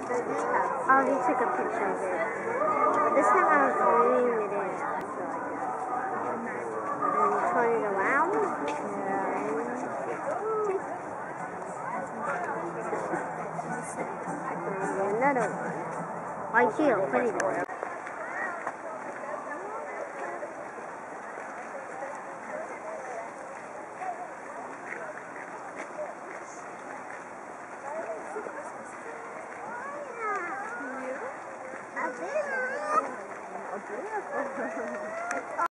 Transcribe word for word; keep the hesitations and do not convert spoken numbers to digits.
Oh, he took a picture of it. This time I was zooming it in. And turn it around. And another one. Right here, put it there. Отлично.